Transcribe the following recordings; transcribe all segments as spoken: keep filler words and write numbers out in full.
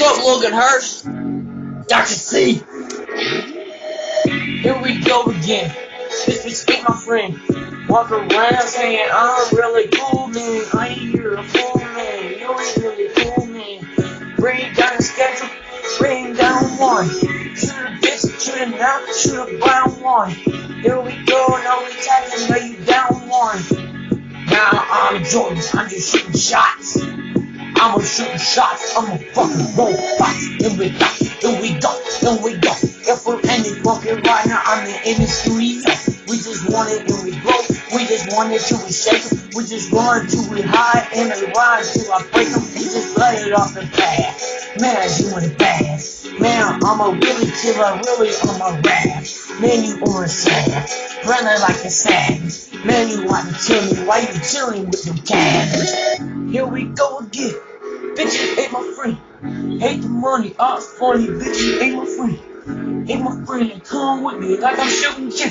up, Logan Hurst? Doctor C. Here we go again. This bitch ain't my friend. Walk around saying I'm really cool, man. I ain't here a fool, man. You ain't really cool, man. Bring down the schedule, bring down one. Shoot a bitch, shoot a knock, shoot a brown one. Here we go, now we tagging, lay you down one. Now I'm Jordan, I'm just shooting shots. I'm a shooting shots, I'm a fucking robot. Here we go, here we go, here we go. If we're any fucking right now, I'm in the studio. We just want it and we grow. We just want it till we shake them. We just run till we hide and they ride till I break them. We just lay it off the path. Man, I doing it bad. Man, I'm a really killer, really I'm a rat. Man, you orange sad, running like a savage. Man, you want to kill me, why you chilling with your cabbage? Here we go again, bitches ain't my friend. Hate the money, I'm funny, bitches ain't my friend. Ain't my friend, come with me like I'm shooting shit.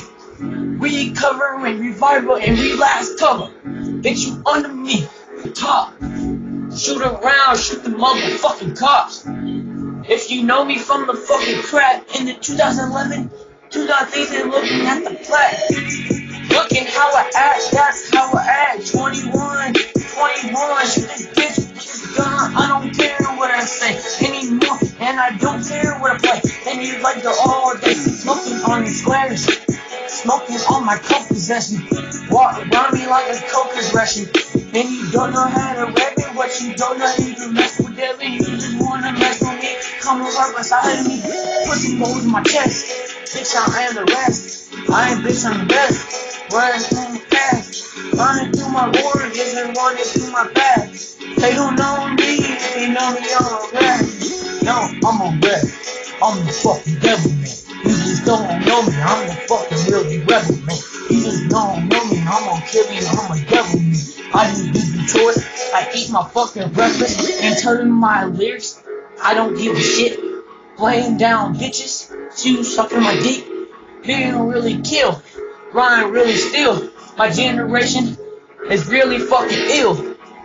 Recover and revival and relapse cover. Bitch, you under me, top. Shoot around, shoot the motherfucking cops. If you know me from the fucking crack in the two thousand eleven, two thousand eighteen, looking at the plaque. Looking how I act, that's how I act. twenty-one, twenty-one, shoot this bitch with this gun. I don't care what I say anymore, and I don't care what I play. And you like the all day, smoking on the squares, smoking on my coke possession. Walk around me like a coke possession. And you don't know how to rap it, but you don't know how to mess with them. And you just wanna mess with me, come right beside of me, put some holes in my chest. Bitch, I am the rest. I ain't bitch, I'm the best. Running through my past, running through my origins and running through my past. They don't know me, they know me on a rap. No, I'm a rap. I'm the fucking devil, man. You just don't know me, I'm the fucking really rebel, man. You just don't know me, I'm gonna kill you, I'm a devil, man. I just do the chores, I eat my fucking breakfast and turn in my lyrics. I don't give a shit. Laying down bitches, you sucking my dick. Being really kill, Ryan really still. My generation is really fucking ill.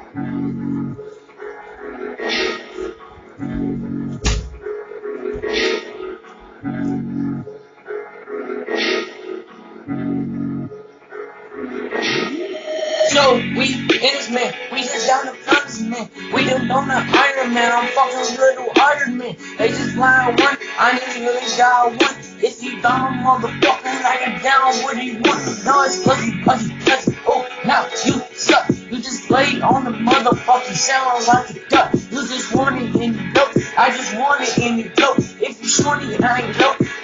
So we in this man, we just down the promise man. We don't know the Iron Man, I'm fucking little Iron Man. They just line one, I just really got one. If you dumb motherfucker, like it down, what do you want? No, it's fuzzy, fuzzy, fuzzy. Oh, now you suck. You just laid on the motherfucking sound like a duck. You just want it in your throat. I just want it in your throat. If you shorty, I ain't dope.